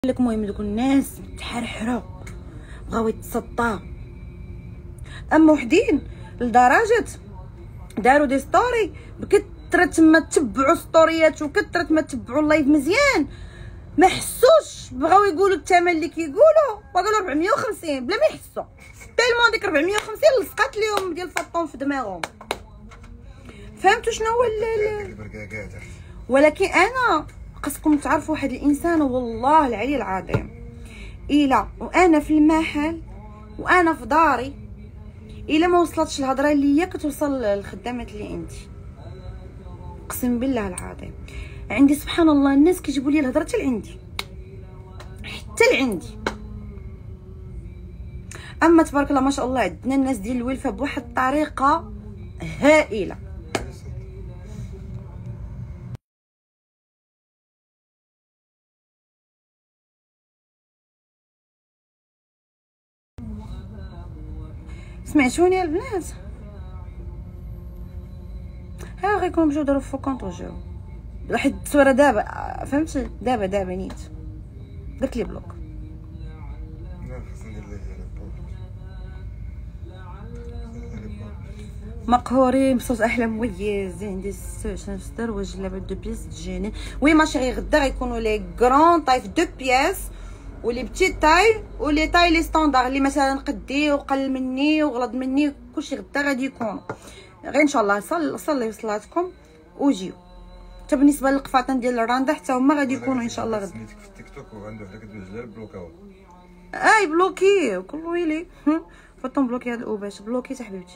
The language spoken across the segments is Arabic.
لك المهم دوك الناس متحرحروا بغاو يتصطاو، اما وحدين لدرجه داروا دي ستوري بكثره ما تبعوا ستوريات وكثره ما تبعوا اللايف مزيان ما حسوش، بغاو يقولوا الثمن اللي كيقولوا وقالوا 450 بلا ما يحسوا. تيلمون ديك 450 لصقات لهم ديال الفطون في دماغهم. فهمتوا شنو هو ولكن انا خاصكم تعرفوا واحد الانسان والله العلي العظيم، الا وانا في المحل وانا في داري الا ما وصلتش الهضره ليا كتوصل للخدامات اللي عندي، اقسم بالله العظيم. عندي سبحان الله الناس كيجيبوا لي الهضره حتى لعندي، حتى لعندي. اما تبارك الله ما شاء الله عندنا الناس ديال الولفه بواحد الطريقه هائله. سمعتوني يا البنات؟ ها غيكونوا مشاو داروا فوكونط وجاو واحد التصويره دابا، فهمتي؟ دابا نيت درت لي بلوك. مقهورين بصوت احلى مميز. عندي ستر وجلابه دو بياس تجيني. وي ما شيغي غدا غيكونوا لي غران طاي في دو بياس ولي بتيت تاي ولي تاي لي ستاندار اللي مثلا قدي وقل مني وغلط مني كلشي غدا غادي يكونوا غير ان شاء الله. صلي صلاتكم وجيو. حتى بالنسبه للقفاطن ديال الراندا حتى هما غادي يكونوا ان شاء الله غدا. سميتك في التيك توك وعنده وحده كدوز لها بلوكاو. اي بلوكي كل ويلي فطون بلوكي هاد الاوباش بلوكي تا حبيبتي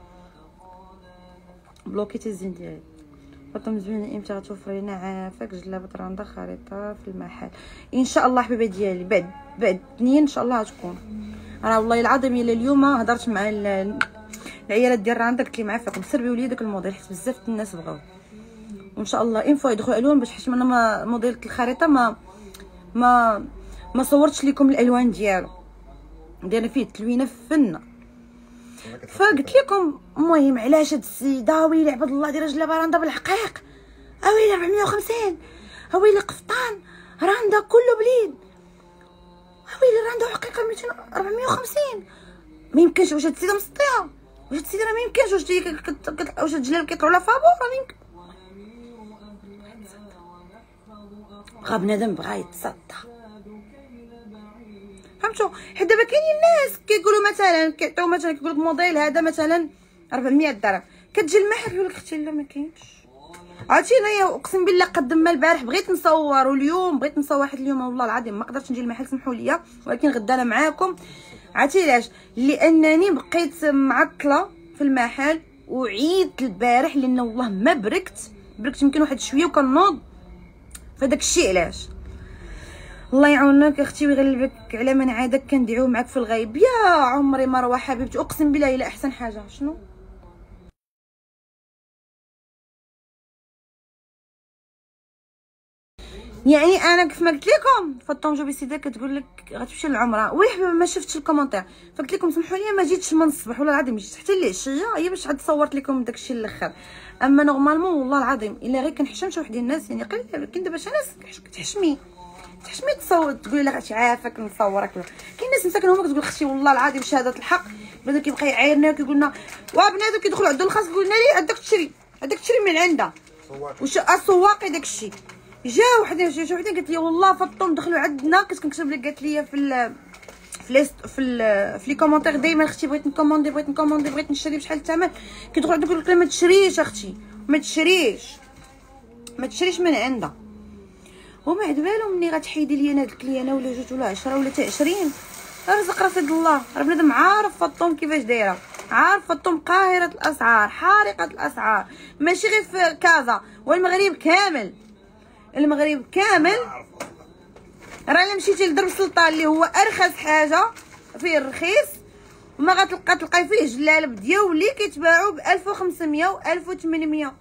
بلوكي تا الزين ديالي. فطون زوينه امتى غتوفري لنا عافاك جلابه راندا خريطه في المحل ان شاء الله حبيبه ديالي. بعد 2 ان شاء الله غتكون. راه والله العظيم الا اليوم هضرت مع العيالات ديال راندا قلت لهم عافاكم سربيو لي داك الموديل حيت بزاف الناس بغاو وان شاء الله اين فوا يدخلوا عليهم باش حيت انا ما موديل الخريطه ما صورتش لكم الالوان ديالو دايره فيه التلوينه فنه. فقلت لكم المهم علاش هاد السيده ويلي عباد الله دايره جلابه راندا بالحقيق اويلي 450 اويلي قفطان راندا كله بليد اويلي راندا حقيقه 450 ما يمكنش. واش هاد السيده مسطيه؟ واش هاد السيده راه ما يمكنش. واش هاد الجلاب كيطلعوا لها فابور راه ما يمكن. بغا بنادم بغا يتصدى فهمتوا؟ حيت دابا كاينين الناس كيقولوا مثلا كيعطيو مثلا كيقول لك موديل هذا مثلا 400 درهم كتجي المحل يقول لك اختي لا ما كاينش. عرفتي انايا اقسم بالله قد ما البارح بغيت نصور واليوم بغيت نصور واحد اليوم والله العظيم ما قدرتش نجي المحل سمحوا لي ولكن غدا انا معاكم. عرفتي علاش؟ لانني بقيت معطله في المحل وعيت البارح لان والله ما بركت يمكن واحد شويه وكنوض فداك الشيء. علاش؟ الله يعاونك اختي ويغلبك على من عادك كندعيو معاك في الغيب يا عمري مروه حبيبتي. اقسم بالله الا احسن حاجه شنو يعني انا كيف ما قلت لكم فطون جوبي سيده كتقول لك غتمشي للعمره وي حبيبه ما شفتش الكومونتير فقلت لكم سمحوا لي ما جيتش من الصباح والله العظيم جيت حتى العشيه هي باش عاد صورت لكم داكشي الاخر. اما نورمالمون والله العظيم الا غير كنحشم شي وحدين الناس يعني قليل كاين دابا شي ناس كتحشمي تصور تقولي لها غاتي عافاك نصورك. كاين ناس مساكن هما كتقول اختي والله العظيم شهاده الحق بنادم كيبقى يعايرنا وكيقول لنا بنادم كيدخل عند الخاص يقول لنا لي عندك تشري من عندها واش السواقي داكشي. جا وحدين شي وحدين قالت لي والله فطوم دخلوا عندنا كنت كنكتب لك قالت لي في لي كومونتير دائما اختي بغيت نكوموندي بغيت نشري بشحال الثمن كيدخلوا عندك يقول لك ما تشريش اختي ما تشريش من عندها. وما عاد بالهم مني غتحيدي لي انا هذيك لي انا ولا جوج ولا 10 ولا حتى 20 رزق رصيد الله. راه بنادم عارف فطوم كيفاش دايره عارف فطوم قاهره الاسعار حارقه الاسعار ماشي غير في كازا والمغرب كامل. راه الا مشيتي لدرب السلطان اللي هو ارخص حاجه فيه الرخيص وما تلقاي فيه جلالب ديالي كيتباعوا ب 1500 و 1800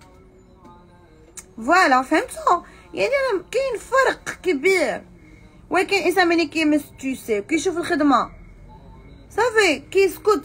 فوالا. فهمتوا؟ يعني راه كاين فرق كبير ولكن الانسان ملي كيمستوسي كيشوف الخدمه صافي كيسكت.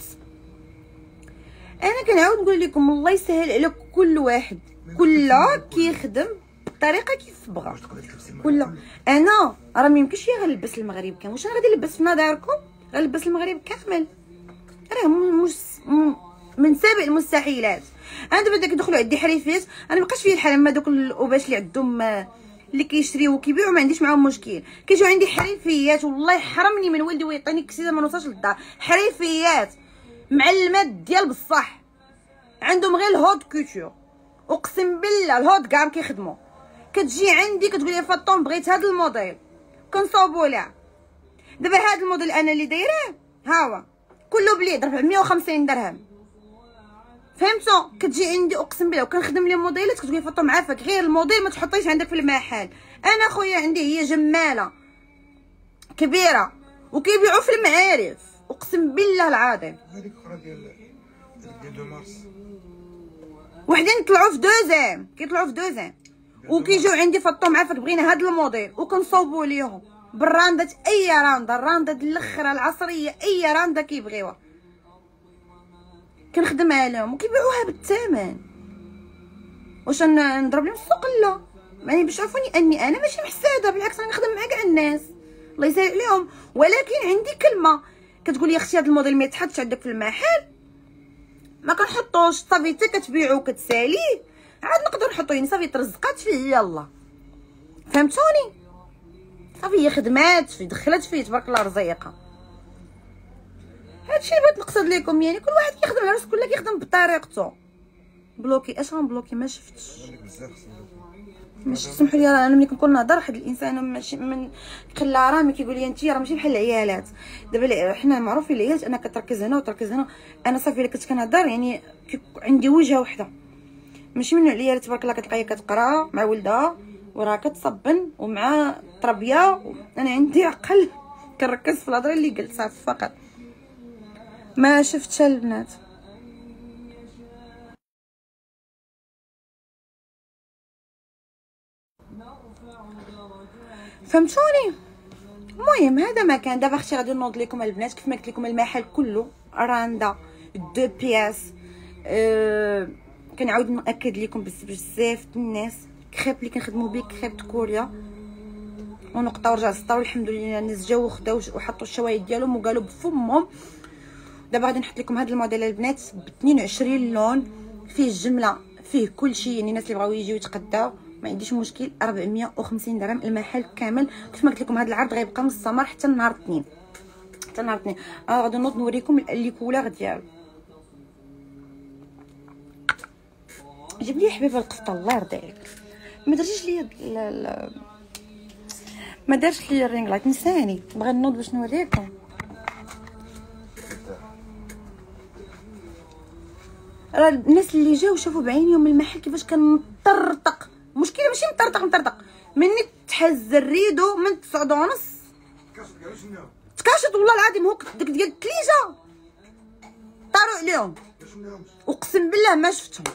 انا كنعاود نقول لكم الله يسهل على كل واحد كله كيخدم الطريقه كيف بغا. ولا انا راه ما يمكنش غنلبس المغرب كامل، واش انا غادي نلبس في نظركم غنلبس المغرب كامل؟ راه من سابق المستحيلات. انا دابا كيدخلوا عندي حريفيات، انا مابقاش فيا الحال ما دوك الاوباش اللي عندهم اللي كيشريو وكيبيعوا ما عنديش معاهم مشكل. كيجيو عندي حريفيات والله يحرمني من ولدي ويعطيني كسيده ما نوصلش للدار. حريفيات معلمات ديال بصح عندهم غير الهود كوتور، اقسم بالله الهود كاع كيخدموا. كتجي عندي كتقول لي فاطون بغيت هذا الموديل كنصاوبوا لها. دابا هذا الموديل انا اللي دايراه ها هو كله بليد 450 درهم، فهمتوا؟ كتجي عندي اقسم بالله وكنخدم لي موديلات كتقول لي فاطمه عافاك غير الموديل ما تحطيش عندك في المحل. انا خويا عندي هي جماله كبيره وكيبيعوا في المعارف اقسم بالله العظيم. هذيك اخرى ديال دو مارس وحدين طلعوا في دوزام، كيطلعوا في دوزام وكيجيو عندي فاطمه عافاك بغينا هذا الموديل وكنصوبوا ليهم بالراندات، اي راندا الراندا ديال الاخره العصريه اي راندا كيبغيوها كنخدمها لهم وكيبيعوها بالثمن. واش نضرب لهم السوق؟ لا، يعني باش يعرفوني اني انا ماشي محساده، بالعكس انا نخدم مع كاع الناس الله يسهل عليهم. ولكن عندي كلمه كتقول لي اختي هذا الموديل ما يتحطش عندك في المحل ما كنحطوش، صافي حتى كتبيعو وكتساليه عاد نقدر نحطو، يعني صافي ترزقات فيه يلاه، فهمتوني؟ صافي هي خدمات فيه دخلت فيه تبارك الله رزيقه. هادشي اللي بغيت نقصد لكم، يعني كل واحد كيخدم على راسو، كل كيخدم بطريقته. بلوكي اش غنبلوكي؟ ما شفتش ماشي سمحوا لي، انا ملي كنكون نهضر واحد الانسان ماشي من خلا رامي كيقول لي انت راه ماشي بحال العيالات. دابا حنا معروفين العيالات انا كتركز هنا وتركز هنا، انا صافي الا كنت كنهضر يعني عندي وجهه وحده، ماشي من العيال تبارك الله كتلقاي كتقرا مع ولدها وراه كتصبن ومع تربيه. انا عندي عقل كنركز في الهضره اللي قلت صافي فقط. ما شفتش البنات. فهمتوني؟ المهم هذا ما كان. دابا اختي غادي نوض لكم البنات كيف ما قلت لكم المحل كله راندا دو بياس. كنعاود ناكد لكم بزاف الناس كريب اللي كنخدموا به كريب كوريا ونقطه ورجع سطاو الحمد لله. الناس جاو وخداو وحطوا الشوايد ديالهم وقالوا بفمهم. دابا غادي نحط لكم هاد الموديل البنات ب 22 لون، فيه الجمله فيه كلشي، يعني الناس اللي بغاو يجيو يتقداو ما عنديش مشكل. 450 درهم المحل كامل. كيف ما قلت لكم هذا العرض غيبقى مستمر حتى نهار الاثنين، حتى نهار الاثنين. غادي نوض نوريكم لي كولور ديالو. جيب لي حبيبه القفطه الله يرضي عليك. ما درتيش ليا ما دارش ليا الرينغ لايت، نساني. بغا نوض باش نوريكم. راه الناس اللي جاو شافوا بعينيهم المحل كيفاش كان مطرطق. المشكله ماشي مطرطق مني تحز الريدو من 9:30 تكاشط والله العظيم. هو داك ديال الثليجه طاروا عليهم اقسم بالله ما شفتهم.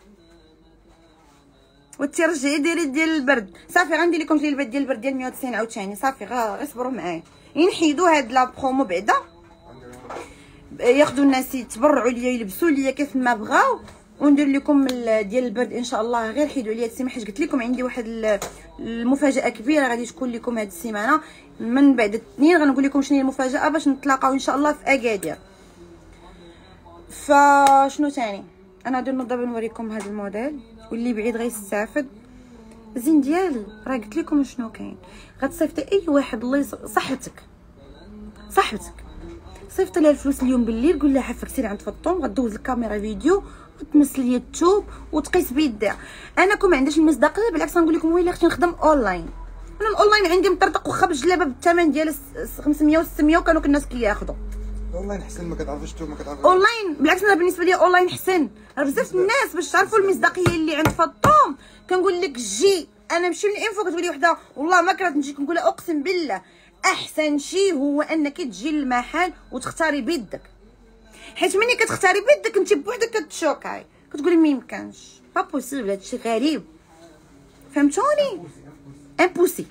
وانتي رجعي ديري ديال البرد. صافي غندير لكم جلبات ديال البرد ديال 190 عاوتاني. صافي غير اصبروا معايا ينحيدوا هاد لا برومو بعدا ياخذوا الناس يتبرعوا ليا يلبسوا ليا كيف ما بغاو وندير لكم ديال البرد ان شاء الله. غير حيدوا لي هاد السيمانه حيت قلت لكم عندي واحد المفاجاه كبيره غادي تكون لكم هاد السيمانه. من بعد الاثنين غنقول لكم شنو هي المفاجاه باش نتلاقاو ان شاء الله في اكادير. فشنو ثاني انا غادي نوض دابا نوريكم هاد الموديل واللي بعيد غيستافد. زين ديالي راه قلت لكم شنو كاين. غتصيفطي اي واحد الله صاحبتك صيفط لها الفلوس اليوم بالليل، قول لها عافاك سيري عند فطوم غدوز الكاميرا فيديو وتمس ليا الثوب وتقيس بيدها. انا كون ما عنديش المصداقيه بالعكس غنقول لكم ويلي اختي نخدم اونلاين. انا الاونلاين عندي مطرطق واخا بالجلابه بالثمن ديال 500 و 600 وكانوا الناس كياخذوا. اونلاين حسن ما كتعرفش انتو ما كتعرفوش اونلاين. بالعكس انا بالنسبه لي اونلاين حسن. راه بزاف الناس باش تعرفوا المصداقيه اللي عند فطوم كنقول لك جي. انا نمشي من الانفو كتقول لي وحده والله ما كرهت نجي كنقول لها اقسم بالله احسن شيء هو انك تجي للمحل وتختاري بيدك، حيت ملي كتختاري بيدك انت بوحدك كتشوكاي كتقولي ما يمكنش با بوسيبل هادشي غريب. فهمتوني؟ امبوسي.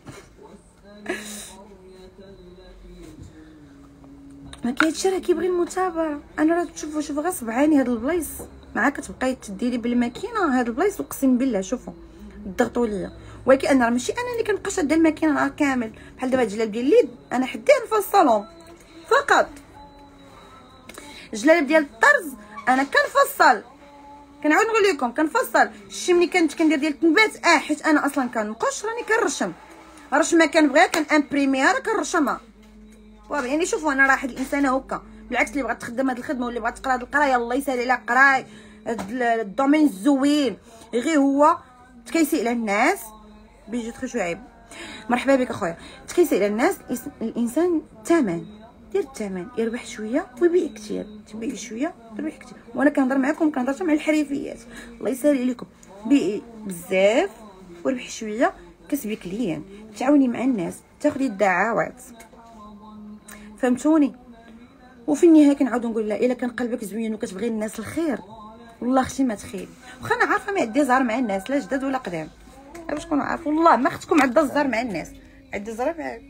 ما كاينش راه كيبغي المتابعه. انا راه تشوفوا شوفوا غصب عني هاد البلايص مع كتبقاي تديري بالماكينه هاد البلايص اقسم بالله شوفوا ضغطوا ليا ولكن انا ماشي انا اللي كنبقى شاده الماكينه نهار كامل. بحال دابا الجلاب ديال اليد انا حديه في الصالون فقط. الجلاب ديال الطرز انا كنفصل، كنعاود نقول لكم كنفصل. شتي ملي كنت كندير ديال التنبات حيت انا اصلا كنقش راني كنرشم، ما كنبغيها كنامبريميها راه كنرشمها. يعني شوفوا انا راه واحد الانسانه هكا، بالعكس اللي بغات تخدم هاد الخدمه واللي بغات تقرا هاد القرايه الله يسهل عليها قراي. هاد الدومين الزوين غير هو تكيسي على الناس بيجي تخي شعيب. مرحبا بك اخويا. تكيسي على الناس الانسان الثمن دير الثمن، يربح شويه ويبيع كثير، تبيع شويه تربح كثير. وانا كنهضر معكم كنهضر مع الحريفيات الله يسهل عليكم. بيعي بزاف وربح شويه كسبي كليان، تعاوني مع الناس تاخدي الدعوات، فهمتوني؟ وفي النهايه كنعاود نقول لا الا كان قلبك زوين وكتبغي الناس الخير والله اختي ما تخيل. واخا انا عارفه ما عندي زهر مع الناس لا جداد ولا قدام، باش تكونوا عارفين والله ما اختكم عندها الزهر مع الناس، عندي زهر معاك.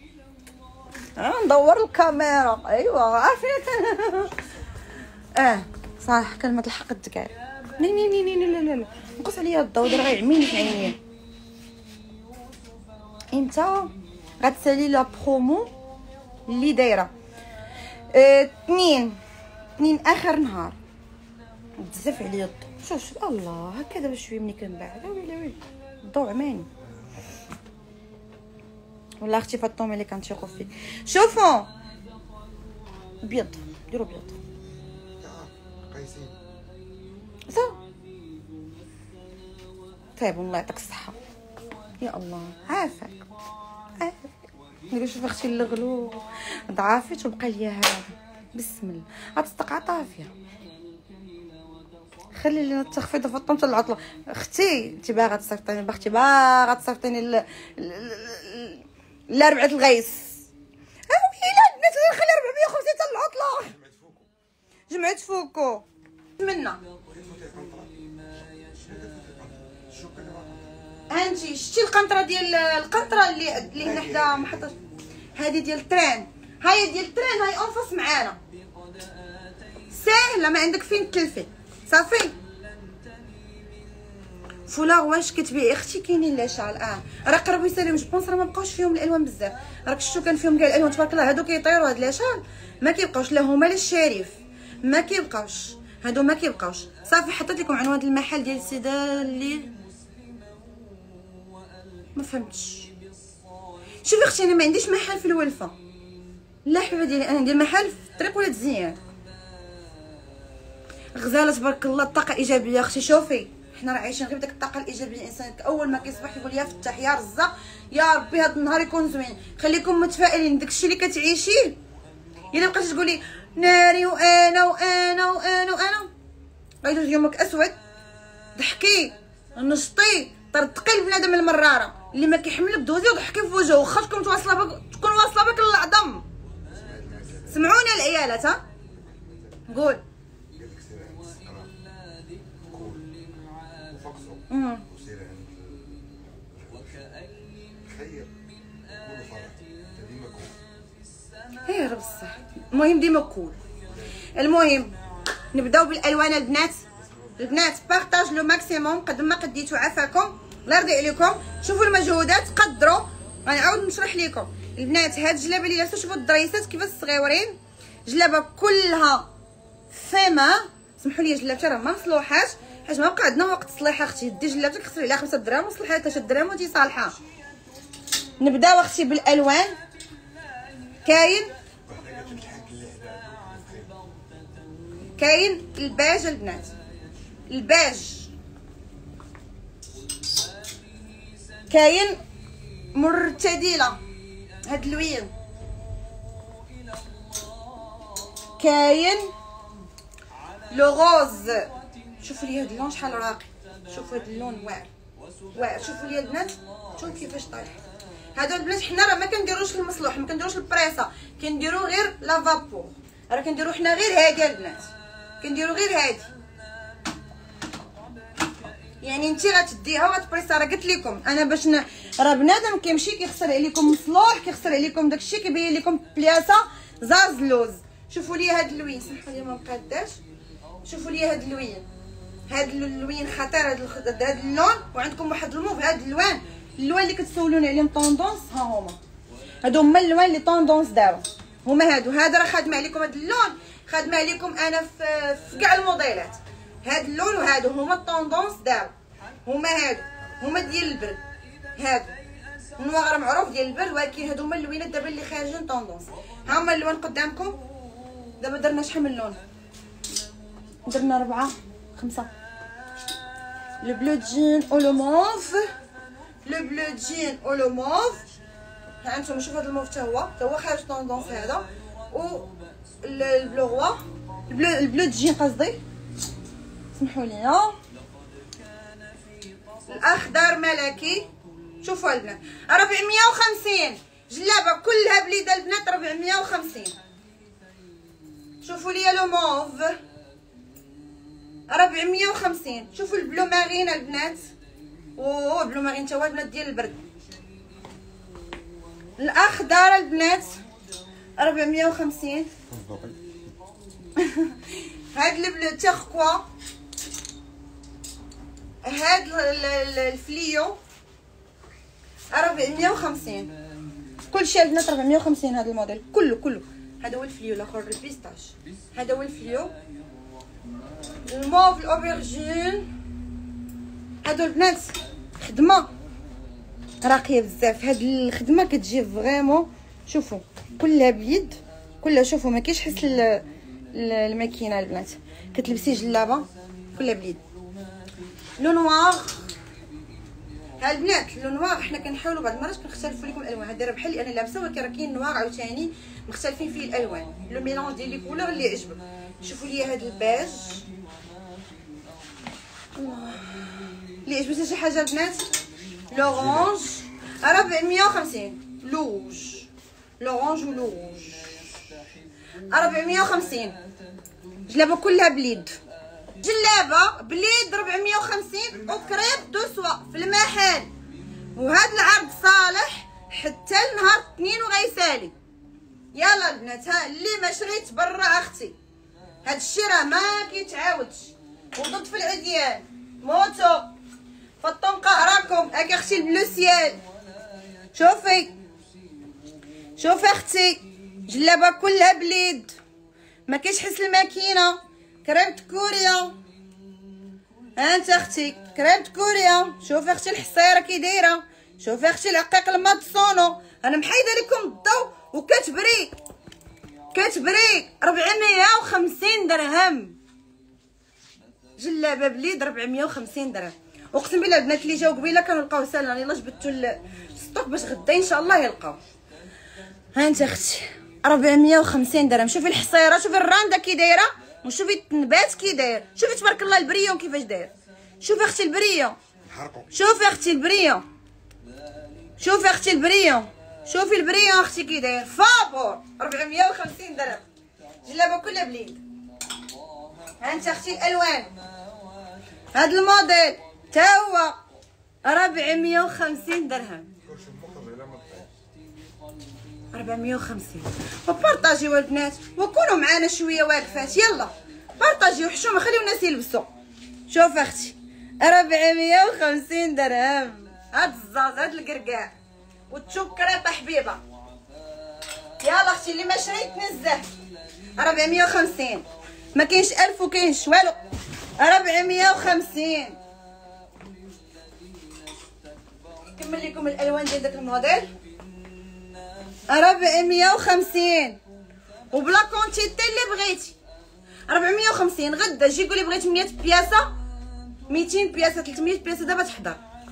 ندور الكاميرا ايوا عارفين. صح كلمه الحق تقال. لا لا لا نقص عليا الضوء دابا غيعميني في عينيا. انت غتسالي لا برومو اللي دايره اثنين اخر نهار بزاف عليا الضوء. شوف الله هكا دابا شويه ملي كنبعد ويلي الضوء عماني والله اختي فاطمه اللي كنثيقوا فيك. شوفوا بيض ديروا بيض قايسين طيب الله يعطيك الصحه يا الله عافاك. شوف اختي الغلو ضعفت وبقى ليا هذا بسم الله غتصدق طافيه. خلي لنا التخفيض فطمت العطله. اختي انت باغا تصيفطيني باختي باغا تصيفطيني لا 4 الغيس. ويلا البنات خلي 450 حتى العطله. جمعت فوكو منا هانتي شتي القنطره ديال القنطره اللي هنا حدا محطه هذه ديال التران. هاي ديال التران هاي انفص معانا ساهله ما عندك فين تلفي صافي. فولا واش كتبيعي اختي كاينين لا شال راه قربوا يساليو جوبونس راه ما بقاوش فيهم الالوان بزاف. راك شفتو كان فيهم كاع الالوان تبارك الله. هادو كيطيروا هاد لاشال ما كيبقاوش لا هما لا الشريف ما كيبقاوش هادو ما كيبقاوش صافي. حطيت لكم عنوان المحل ديال السيده اللي ما فهمتش. شوفي اختي انا ما عنديش محل في الولفه لا حبيبه ديالي، انا ندير محل في الطريق ولاد زيان غزاله تبارك الله. الطاقه ايجابيه اختي. شوفي حنا راه عايشين غير بداك الطاقه الايجابيه. الانسان اول ما كيصبح يقول يا فتاح يا رزاق يا ربي هذا النهار يكون زوين. خليكم متفائلين داكشي اللي كتعيشيه. الا بقيتي تقولي ناري وانا غيدوز يومك اسود ضحكي نشطي طرطقي البنادم المراره اللي ما كيحملك دوزي وضحكي في وجهه واخا تكون واصله بك للعظم. سمعوني العيالات ها قول هي رب الصح. المهم ديما كول. المهم نبداو بالالوان البنات بارطاج لو ماكسيموم قد ما قديتوا عافاكم الله يرضي عليكم. شوفوا المجهودات قدروا غنعاود نشرح لكم البنات. هاد الجلابه اللي لابسه شوفوا الدريسات كيفاش صغيورين جلابه كلها فيما سمحوا لي جلابتي راه ما مصلوحاش حيت ما بقى عندنا وقت تصليحها اختي. دي جلابتك خسري عليها 5 دراهم وصلحيها 3 دراهم وانتي صالحه. نبداو اختي بالالوان. كاين الباج البنات الباج كاين مرتدله هاد اللوين كاين لو غوز. شوفوا لي هاد اللون شحال راقي. شوفوا هاد اللون واعر شوفوا لي البنات شوفوا كيفاش طايح. هادو البنات حنا راه ما كنديروش المصلوح ما كنديروش البريصه كنديرو غير لا فابور. راه كنديرو حنا غير هادي البنات كنديرو غير هادي. يعني انت غتديها وغتبريصها. راه قلت لكم انا باش راه بنادم كيمشي كيخسر عليكم مصلوح كيخسر عليكم داكشي كيبين لكم بلاصه زاز لوز. شوفوا لي هاد اللوين سمحوا لي ما مقاداش. شوفوا لي هاد اللوين خطير هاد اللون. وعندكم واحد الموف هاد اللوان اللوان اللي كتسولوني عليهم طوندونس ها هما، هادو هما اللوان اللي طوندونس داروا، هما هادو. هذا راه خادمه عليكم، هاد اللون خادمه عليكم انا في كاع الموديلات. هاد اللون وهادو هما الطوندونس داروا، هما هادو هما ديال البرد، هادو النوار معروف ديال البرد، ولكن هادو هما اللوينات دابا اللي خارجين طوندونس. ها هما اللوان قدامكم. دابا درنا شحال من لون؟ درنا 4 5. لو بلو جين او لو موف، لو بلو جين او لو موف. ها انتم شوفوا هذا الموف حتى هو خارج طوندونس هذا. و البلو غوا، البلو جين قصدي، سمحوا لي. الاخضر ملكي. شوفوا البنات 450 جلابه كلها بليده البنات 450. شوفوا لي لو موف 450. شوفوا البلو مارين البنات، اوه بلو مارين تا هو البنات ديال البرد. الاخضر البنات 450. هاد البلو تيركوا، هاد الفليو 450. كلشي البنات 450. هاد الموديل كله. هذا هو الفليو الاخر البيستاش، هذا هو الفليو. الموف الاوبرجين. هادو البنات خدمه راقيه بزاف. هاد الخدمه كتجي فريمون، شوفوا كلها بيد كلها. شوفوا ما كاينش حس الماكينه البنات، كتلبسي جلابه كلها باليد. لو نوار. ها البنات لو نوار حنا كنحاولوا بعض المرات كنختلفوا لكم الالوان. هذا راه بحال اللي انا لابسه، ولكن راه كاين نوار عاوتاني مختلفين فيه الالوان. لو ميلونج ديال لي كولور اللي يعجبك. شوفوا لي هذا البيج اللي عجبتها شي حاجه البنات. لورانج 450. لوج لورانج ولوج 450. جلابه كلها بليد، جلابه بليد 450 وكريب دو سوا في المحل. وهذا العرض صالح حتى لنهار 2 وغيسالي. يلا البنات، ها اللي ما شريت برا اختي. هاد الشيء راه ما كيتعاودش، وضد في العديان موتو فطون قهركم. هاك اختي البلو سيال، شوفي اختي جلابه كلها بليد، ما كاينش حس الماكينه. كريمه كوريا، ها انت اختي كريمه كوريا. شوفي اختي الحصيره كي دايره، شوفي اختي العقيق الماتسونو. انا محايده لكم الضو وكتبري 450 درهم. جلابه بليد 450 درهم. اقسم بالله البنات اللي جاو قبيله كانوا لقاو سالنا، يلاه جبدتو السطوك باش غدا ان شاء الله يلقاو. ها انت اختي 450 درهم. شوفي الحصيره، شوفي الرانده كي دايره، وشوفي التنبات كي داير. شوفي تبارك الله البريون كيفاش داير. شوفي اختي البريون، شوفي اختي البريون، شوفي اختي البريون، شوفي البريون اختي كي داير. فابور 450 درهم. جلابه كلها بليد. ها انت اختي الالوان. هاد الموديل تا هو 450 درهم. 450. وبارطاجيو البنات وكونوا معانا شويه واقفات. يلا بارطاجيو حشومه، خليو الناس يلبسوا. شوف اختي 450 درهم. هاد الزاز، هاد القرقاع والتشوكريطه حبيبه. يلا اختي اللي ما شريت نزه 450. ما كاينش 1000 وكاينش والو. 450. نكمل لكم الالوان ديال داك الموديل. 450 وبلا كونتيتي اللي بغيتي. 450 غدا جي قولي بغيت 100 بياسه، 200 بياسه، 300 بياسه دابا تحضر.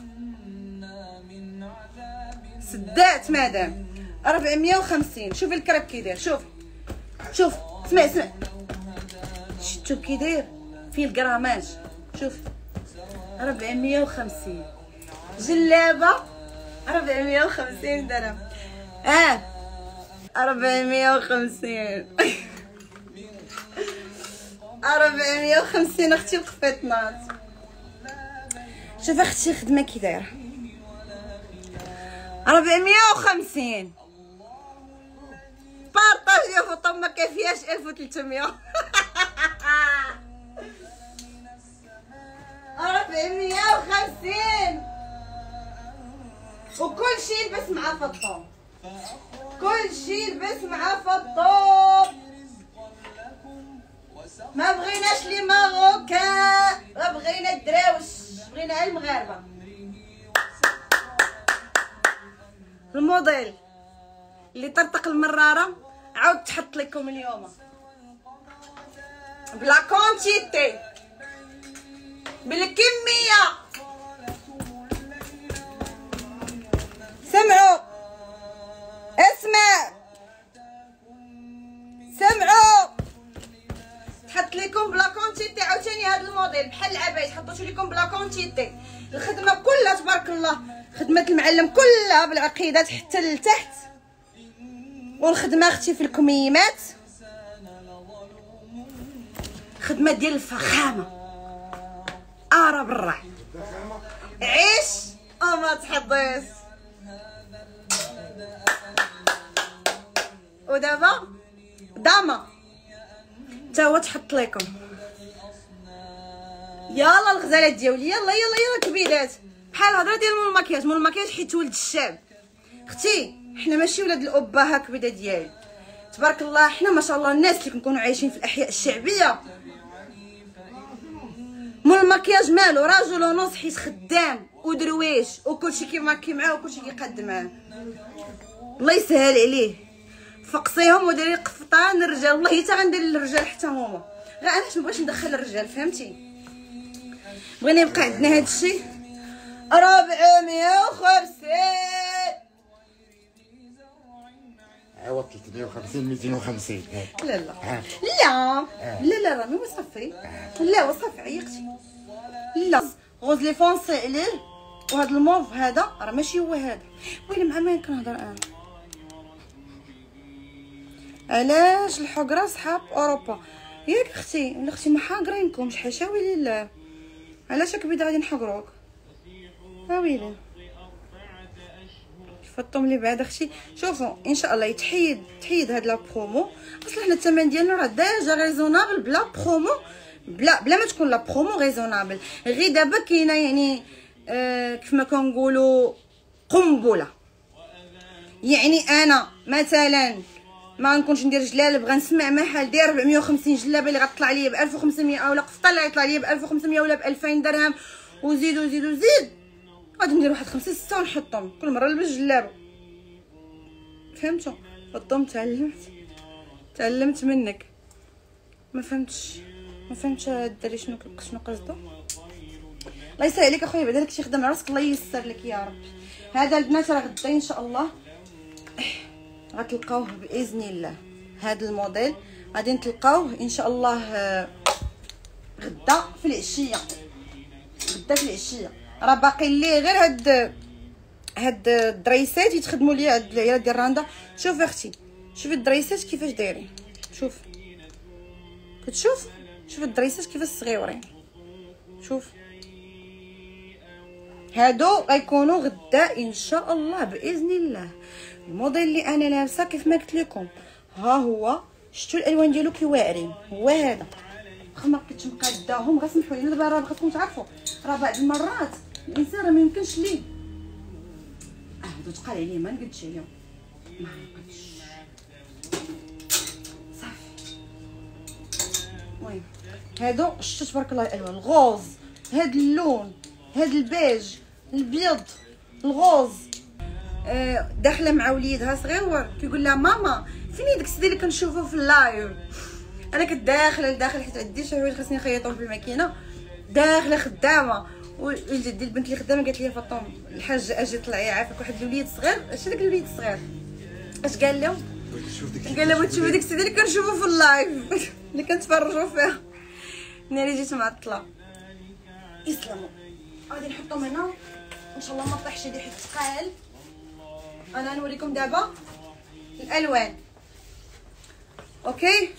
سدات مدام 450. شوفي الكراب كي داير، شوف اسمع شتو كي داير فيه الكراماج. شوف 450 جلابه 450 درهم. 450 450 اختي القفيطنات. شوف اختي خدمه كي دايره 450. بارطاجيو فوطو ما كافياش 1300. 450 وكل شيء يلبس مع فطوم، كل شيء يلبس مع فطوم. ما بغيناش لي ماروكان، ما بغينا الدراوش، بغينا المغاربه. الموديل اللي طرطق المراره عاود تحط لكم اليوم بلا كونتيتي بالكميه. سمعوا اسمع سمعوا، تحط لكم بلا كونتيتي. عاوتاني هذا الموديل بحال العباية حطوش لكم بلا كونتيتي. الخدمه كلها تبارك الله، خدمه المعلم كلها بالعقيدات حتى لتحت، والخدمه اختي في الكميمات خدمه ديال الفخامه. ارا بالراح عيش وما تحضيش. ودابا داما تا هو تحط لكم. يلا الغزالات ديالي، يلا يلا يلا كبيدات بحال الهضره ديال مول الماكياج. مول الماكياج حيت ولد الشعب اختي، حنا ماشي ولاد الابهه كبيده ديالي تبارك الله. حنا ما شاء الله الناس اللي كنكونوا عايشين في الاحياء الشعبيه. مول الماكياج مالو راجل ونص حيت خدام ودرويش وكلشي كيماكي معاه وكلشي كيقد معاه. الله يسهل عليه، فقصيهم وديري قفطان الرجال. والله حتى غندير للرجال حتى هما، غير انا حيت مبغيتش ندخل الرجال فهمتي. بغينا يبقى عندنا هذا الشيء 450. عوض 350 250. لا لا لا لا لا راني وصافي. لا وصافي عيقتي. لا غوز لي فونسي عليه، وهذا الموف هذا راه ماشي هو هذا. ويلي مع مين كنهضر انا؟ علاش الحقره صحاب اوروبا ياك اختي؟ ولا اختي ما حاقرينكمش حاشاوي لله. علاش كبيده غادي نحقروك؟ ويلي فطوم لي بعد اختي. شوفوا ان شاء الله تحيد هاد لا برومو. اصلا حنا الثمن ديالنا راه ديجا ريزونابل بلا برومو، بلا ما تكون لا برومو ريزونابل. غير دابا كاينه يعني كيف ما كنقولوا قنبله. يعني انا مثلا ما نكونش ندير جلال، بغا نسمع محل داير 450 جلابه اللي غتطلع ليا ب 1500، اولا قفطه اللي غيطلع ليا ب 1500 ولا ب 2000 درهم، وزيد وزيد وزيد، غادي ندير واحد 5 6 ونحطهم كل مره نلبس جلابه. فهمتوا؟ فطوم تعلمت منك. ما فهمتش الدري شنو قصدو. الله يسهل عليك اخويا، بعدا لك شي خدمه راسك الله ييسر لك يا رب. هذا البنات راه غدا ان شاء الله غتلقاوه باذن الله. هذا الموديل غادي نتلقاوه ان شاء الله غدا في العشيه. غدا في العشيه راه باقي ليه غير هاد الدريسات يتخدموا ليا عند العيال ديال راندا. شوفي اختي، شوفي الدريسات كيفاش دايرين. شوف كتشوف، شوف الدريسات كيفاش صغيورين. شوف هادو غيكونوا غدا ان شاء الله باذن الله. الموديل اللي انا لابسه كيف ما قلت لكم ها هو، شفتوا الالوان ديالو كي واعرين، هو هذا. واخا ما بقيتش مقاداهم غير سمحوا لي. دابا راه بغيتكم تعرفوا راه بعض المرات الانسان راه ما يمكنش ليه هادو تقال عليه ما نقدش عليهم، ما نقدش صافي. المهم هادو شفتوا تبارك الله الالوان، الغوز، هاد اللون، هاد البيج، البيض، الغوز. داخله مع وليدها صغير كيقول لها ماما فين داك السيد اللي كنشوفو في اللايف. انا كنت داخله لداخل حيت عندي شي حوايج خاصني نخيطهم في الماكينه، داخله خدامه. وجدي البنت اللي خدامه قالت لي فاطمه الحاجه اجي طلعي عافاك واحد الوليد صغير. اش داك الوليد الصغير اش قال لهم؟ قال لهم تشوفوا ديك السيده اللي كنشوفو في اللايف اللي كنتفرجوا فيها. ناري جيت معطله. يسلموا. غادي نحطهم هنا ان شاء الله ما طيحش يدي حيت ثقال. انا نوريكم دابا الالوان. اوكي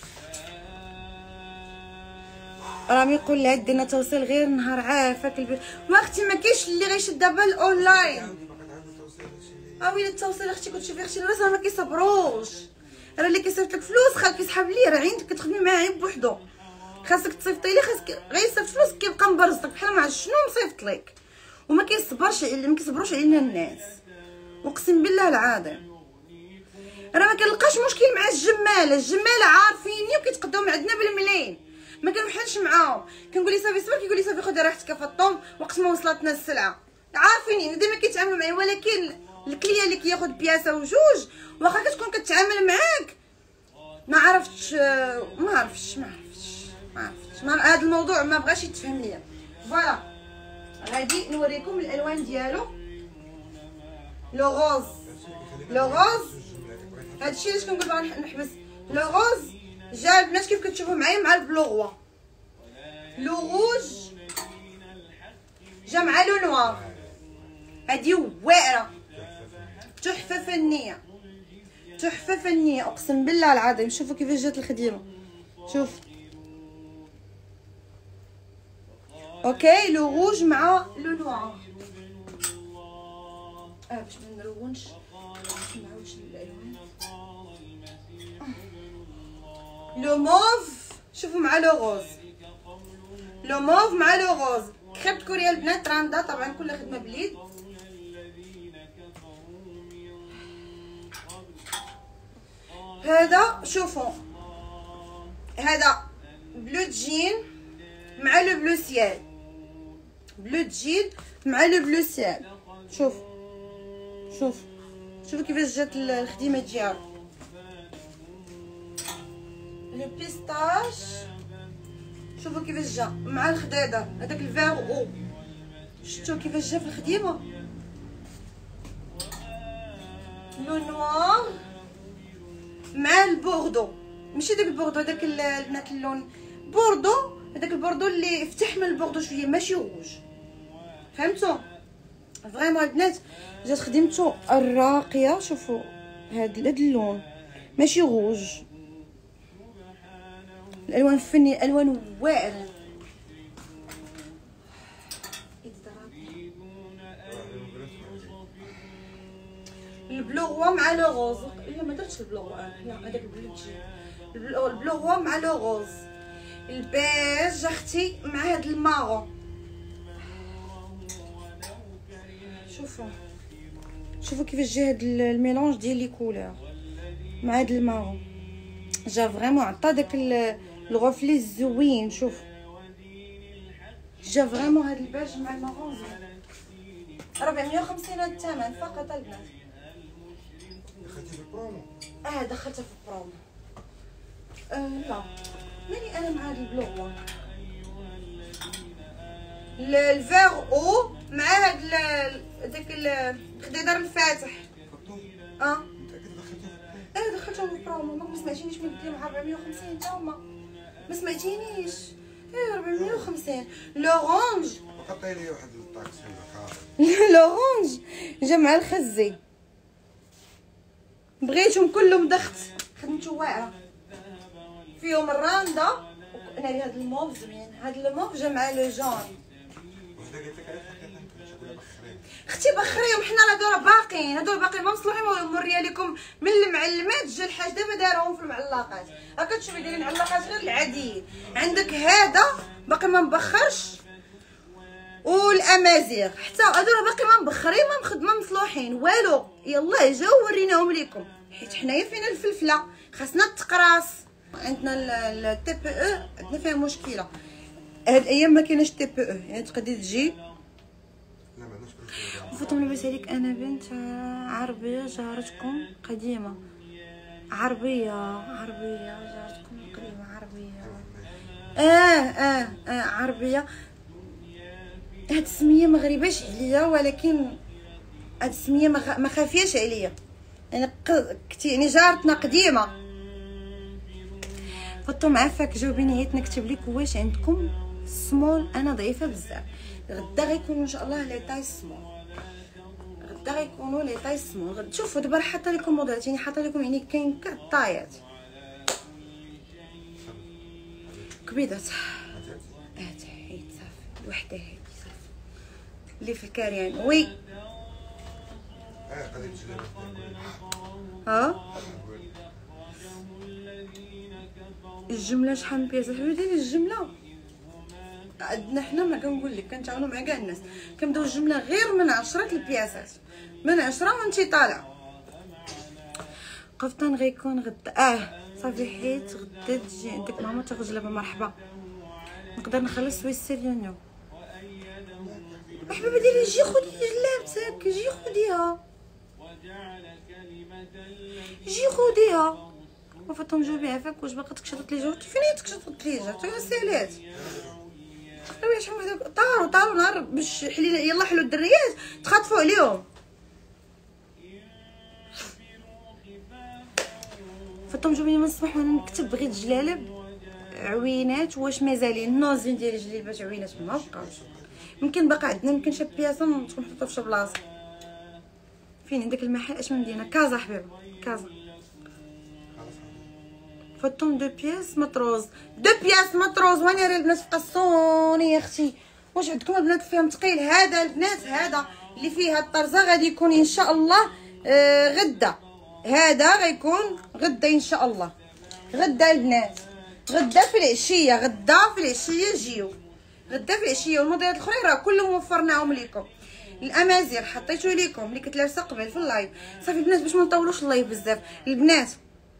رامي يقول لها دينا توصيل غير نهار عافاك البيت. ما اختي ما كاينش اللي غيشد دابا الاونلاين. ويلي التوصيل اختي كتشوفي اختي الناس راه ما كيصبروش. راه اللي كيصيفط لك فلوس خاصك يسحب ليه، راه عندك كتخدمي معاه غير بوحدو. خاصك تصيفطي ليه، خاصك غير يصيفط فلوس كيبقى مبرزطك بحال ما عرفت شنو مصيفط لك. وما كيصبروش علينا الناس. اقسم بالله العظيم. راه ما كنلقاش مشكل مع الجماله عارفيني وكيتقداو عندنا بالملايين، ما كنوحلش معاهم. كنقول لي صافي صبر، كيقول لي صافي خدي راحتك فطوم وقت ما وصلتنا السلعه. عارفيني ديما كيتعاملوا معايا، ولكن الكليه اللي كياخذ بياسه وجوج واخا كتكون كتعامل معاك ما عرفتش هذا الموضوع ما بغاش يتفهم ليا. فوالا غادي نوريكم الالوان ديالو. لو غوز هادشي علاش كنقول باغا نحبس. لو غوز جا البنات كيف كتشوفوا معايا مع البلو غوا. لو روج جا مع لو نوار. هادي واعره تحفه فنيه اقسم بالله العظيم. شوفوا كيفاش جات الخديمه، شوف اوكي. لو روج مع لو نوار. باش ما نلونش نعاودش الالوان. لو موف شوفوا مع لو غوز. لو موف مع لو غوز. كريبت كوريا البنات راندا، طبعا كلها خدمه باليد. هذا شوفوا، هذا بلو جين مع لو بلو سيال. بلو جين مع لو بلو سيال. شوفوا كيفاش جات الخديمه ديالو. لو بيستاش شوفوا كيفاش جا مع الخدادر، هذاك الفيغ او. شفتوا كيفاش جا في الخديمه. لو نوار مع البوردو، ماشي داك البوردو هذاك البنات اللون بوردو، هذاك البوردو اللي فتح من البوردو شويه ماشي روج، فهمتوا؟ فريمون البنات جات خدمتو الراقيه. شوفوا هاد اللون ماشي روج، الالوان فنيه، الوان واعره. البلو غوا مع لو غوز. لا ما درتش البلو غوا، لا هذاك البلو تجي. البلو غوا مع لو غوز. البيج اختي مع هاد المارون. شوفوا كيفاش جا هاد الميلونج ديال لي كولور مع هاد المارون. جا فريمون عطى داك الغوفلي الزوين. شوف جا فريمون هاد البيج مع المارون زوين. 450 هاد الثمن فقط البنات. دخلتي في البرومو؟ دخلتها في البرومو. لا ماني انا مع هاد البلو. الفيغ او مع هاد داك الخدادر الفاتح. دخلتهم في البرومو. ما سمعتينيش من قلت لهم 450 تا هما ما سمعتينيش. 450. لورانج حطي لي واحد الطاكسي لورانج جا مع الخزي. بغيتهم كلهم دخت خدمتو واعره فيهم الراندا. انا هاد الموف زوين، هاد الموف جا مع لو جون. اختي بخريهم حنا هادو باقيين، هادو باقيين ما مصلوحين. موريه لكم من المعلمات جا الحاج دابا داروهم في المعلقات. ها كتشوفي دايرين علقات غير العاديين. عندك هذا باقي ما مبخرش، والامازيغ حتى هادو راه باقي ما مبخرين ما مصلوحين والو. يلا جاو وريناهم لكم، حيت حنايا فينا الفلفله خاصنا التقراص. عندنا التي بي او عندنا فيها مشكله هاد الايام، ما كايناش تي بي او، يعني تقدري تجي. فاطمه لاباس عليك، انا بنت عربيه جارتكم قديمه. عربيه جارتكم قديمه عربيه. عربيه. هاد السميه ما غريباش عليا، ولكن هاد السميه ما خافياش عليا، يعني يعني جارتنا قديمه. فاطمه عافاك جاوبيني هيت نكتب لك واش عندكم سمول. انا ضعيفه بزاف. غدا غيكونوا ان شاء الله لي طاي سمول، غدا غيكونوا لي طاي سمول. شوفوا دابا حاطه لكم موديلات، يعني حاطه لكم يعني كاين كاع الطايات. كبيدات حيت صافي وحده هادي صافي اللي في الكاريان. وي الجمله شحال من بياسه حبيبتي؟ الجمله عندنا حنا ما كنقول لك كنتعاونوا مع كاع الناس، كنبداو الجمله غير من 10 البياسات. من 10 وانتي طالعه. قفطان غيكون غدا صافي حيت غدا تجي عندك ماما تاخذ جلابه. مرحبا، نقدر نخلص ويسيرينو. حبيبه ديالي جي خدي جلابتك، جي خديها، جي خديها. وفاطمه جاوبي عافاك، واش باقا تكشطت لي جاوبتي؟ فين هي تكشطت لي جا؟ تا سالات وي شحال هذا طاروا نهار باش حلينا. يلا حلو الدريات تخاطفوا عليهم. فاطمه جاوبيني من الصباح وانا نكتب بغيت جلالب عوينات. واش مازالين نوزين ديال جليبات عوينات؟ ما بقاش. يمكن باقا عندنا، يمكن شي بياسه تكون محطوطه في شي بلاصه. فين عندك المحل؟ اش من مدينه؟ كازا حبيبه، كازا. فاطم دو بياس مطروز، دو بياس مطروز. وين راه البنات في قصوني يا اختي؟ واش عندكم البنات فيهم ثقيل؟ هذا البنات هذا اللي فيه الطرزه غادي يكون ان شاء الله غدا. هذا غيكون غدا ان شاء الله. غدا البنات، غدا في العشيه، غدا في العشيه جيو، غدا في العشيه. والموديلات الاخرين راه كلهم وفرناهم لكم. الامازيغ حطيتو لكم اللي كنت لابسه قبل في اللايف. صافي البنات باش ما نطولوش اللايف بزاف. البنات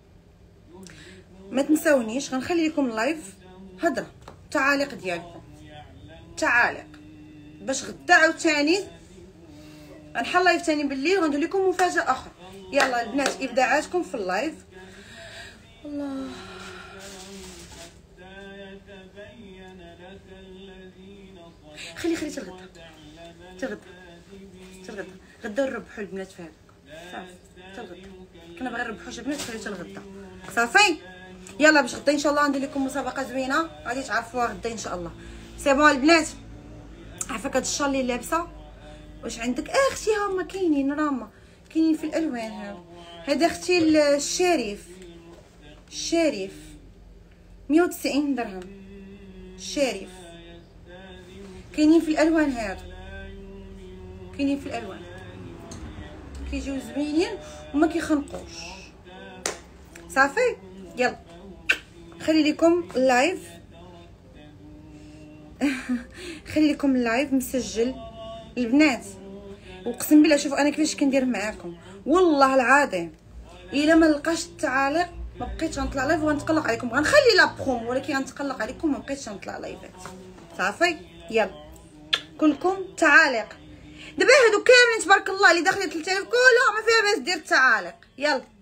ما تنساونيش، غنخلي لكم اللايف هضره تعاليق ديالكم، تعاليق باش غدا عاوتاني غنحل لايف ثاني بالليل غندير لكم مفاجاه اخرى. يلا البنات ابداعاتكم في اللايف. الله خلي حتى الغدا، غدا نربحوا البنات في هذاك صافي. حتى الغدا كنا باغي نربحوا شي بنات، خلي حتى الغدا صافي. يلا باش غدا ان شاء الله ندير لكم مسابقه زوينه غادي تعرفوها غدا ان شاء الله. سي بون البنات، عافاك هاد الشال اللي لابسه واش عندك؟ اختي هما كاينين راما كاينين في الالوان. هذا اختي الشريف 190 درهم. الشريف كاينين في الالوان، هادو كاينين في الالوان، كيجيو زوينين وما كيخنقوش صافي. يلا خلي لكم اللايف خلي لكم اللايف مسجل البنات. وقسم بالله شوفوا انا كيفاش كندير معاكم، والله العظيم الا ما لقاش التعاليق ما بقيتش غنطلع لايف وغنتقلق عليكم. غنخلي لا بروم ولكن غنتقلق عليكم، ما بقيتش غنطلع لايفات صافي. يلا كلكم تعاليق. دابا هادو كاملين تبارك الله اللي داخلين 3000 كلها ما فيها باس دير التعاليق. يلا